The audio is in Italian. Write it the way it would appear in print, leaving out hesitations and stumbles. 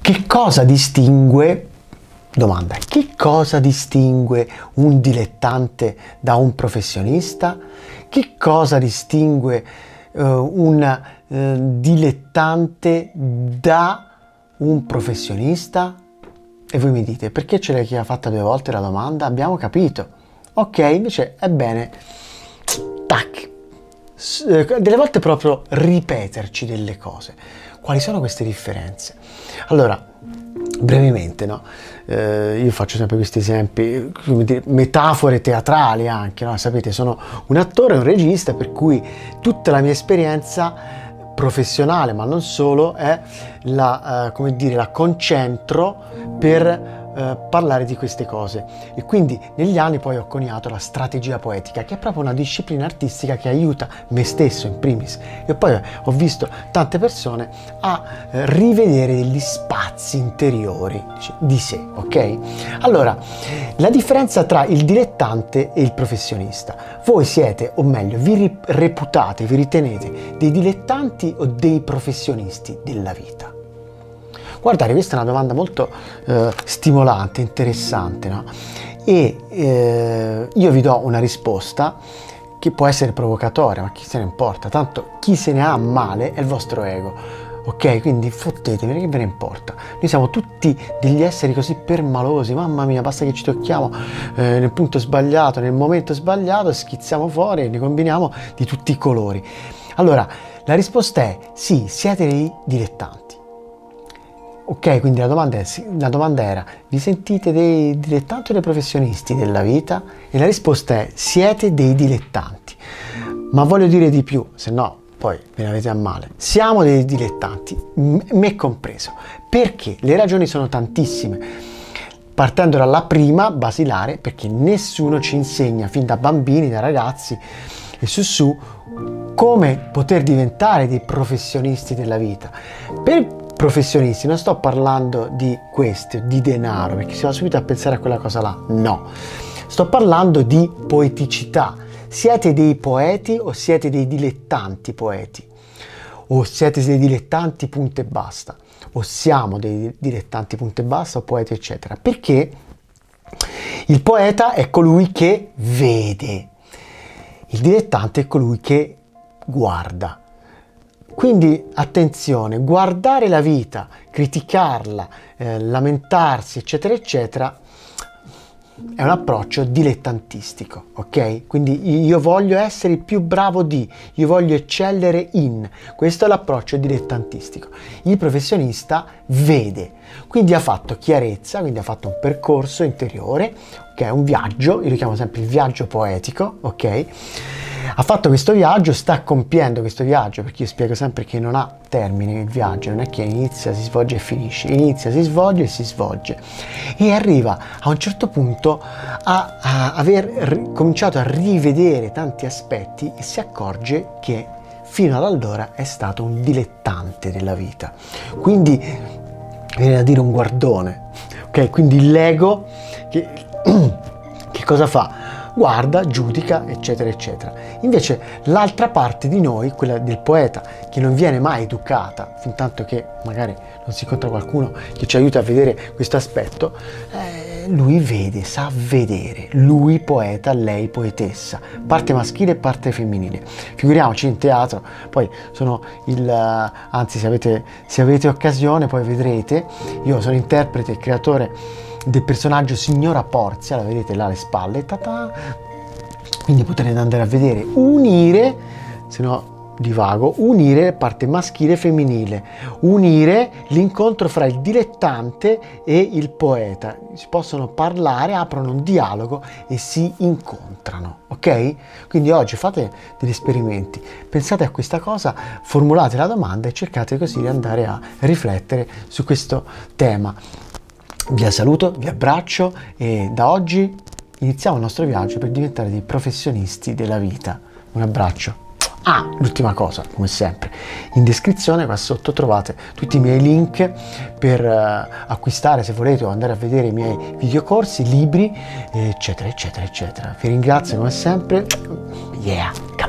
Che cosa distingue, domanda, che cosa distingue un dilettante da un professionista? Che cosa distingue un dilettante da un professionista? E voi mi dite, perché ce l'hai fatta 2 volte la domanda? Abbiamo capito. Ok, invece è bene, tac, delle volte proprio ripeterci delle cose. Quali sono queste differenze? Allora, brevemente, no? Io faccio sempre questi esempi, come dire, metafore teatrali anche, no? Sapete, sono un attore, un regista, per cui tutta la mia esperienza professionale, ma non solo, è come dire, la concentro per parlare di queste cose. E quindi negli anni poi ho coniato la strategia poetica, che è proprio una disciplina artistica che aiuta me stesso in primis, e poi ho visto tante persone a rivedere degli spazi interiori di sé, ok? Allora, la differenza tra il dilettante e il professionista: voi siete, o meglio, vi reputate, vi ritenete dei dilettanti o dei professionisti della vita? Guardate, questa è una domanda molto stimolante, interessante, no? E io vi do una risposta che può essere provocatoria, ma chi se ne importa? Tanto chi se ne ha male è il vostro ego, ok? Quindi fottetemi, che ve ne importa? Noi siamo tutti degli esseri così permalosi, mamma mia, basta che ci tocchiamo nel punto sbagliato, nel momento sbagliato, schizziamo fuori e ne combiniamo di tutti i colori. Allora, la risposta è sì, siete dei dilettanti. Ok, quindi la domanda era: vi sentite dei dilettanti o dei professionisti della vita? E la risposta è: siete dei dilettanti. Ma voglio dire di più, se no poi ve ne avete a male. Siamo dei dilettanti, me compreso. Perché? Le ragioni sono tantissime. Partendo dalla prima, basilare, perché nessuno ci insegna fin da bambini, da ragazzi e su come poter diventare dei professionisti della vita. Per professionisti non sto parlando di questo, di denaro, perché si va subito a pensare a quella cosa là. No, sto parlando di poeticità. Siete dei poeti o siete dei dilettanti poeti? O siete dei dilettanti punto e basta? O siamo dei dilettanti punto e basta o poeti eccetera? Perché il poeta è colui che vede, il dilettante è colui che guarda. Quindi attenzione, guardare la vita, criticarla, lamentarsi eccetera eccetera è un approccio dilettantistico, ok? Quindi io voglio essere il più bravo di, io voglio eccellere in, questo è l'approccio dilettantistico. Il professionista vede, quindi ha fatto chiarezza, quindi ha fatto un percorso interiore, che è un viaggio, io lo chiamo sempre il viaggio poetico, ok? Ha fatto questo viaggio, sta compiendo questo viaggio, perché io spiego sempre che non ha termine il viaggio, non è che inizia, si svolge e finisce, inizia, si svolge e si svolge, e arriva a un certo punto a aver cominciato a rivedere tanti aspetti e si accorge che fino ad allora è stato un dilettante della vita, quindi viene da dire un guardone, ok? Quindi l'ego che cosa fa? Guarda, giudica, eccetera, eccetera. Invece l'altra parte di noi, quella del poeta, che non viene mai educata, fin tanto che magari non si incontra qualcuno che ci aiuta a vedere questo aspetto, lui vede, sa vedere. Lui poeta, lei poetessa. Parte maschile e parte femminile. Figuriamoci in teatro, poi sono anzi se avete occasione poi vedrete, io sono interprete e creatore del personaggio Signora Porzia, la vedete là alle spalle, quindi potrete andare a vedere, unire, se no divago, unire parte maschile e femminile, unire l'incontro fra il dilettante e il poeta, si possono parlare, aprono un dialogo e si incontrano, ok? Quindi oggi fate degli esperimenti, pensate a questa cosa, formulate la domanda e cercate così di andare a riflettere su questo tema. Vi saluto, vi abbraccio e da oggi iniziamo il nostro viaggio per diventare dei professionisti della vita. Un abbraccio. Ah, l'ultima cosa, come sempre, in descrizione qua sotto trovate tutti i miei link per acquistare, se volete, o andare a vedere i miei videocorsi, libri, eccetera, eccetera, eccetera. Vi ringrazio come sempre. Yeah!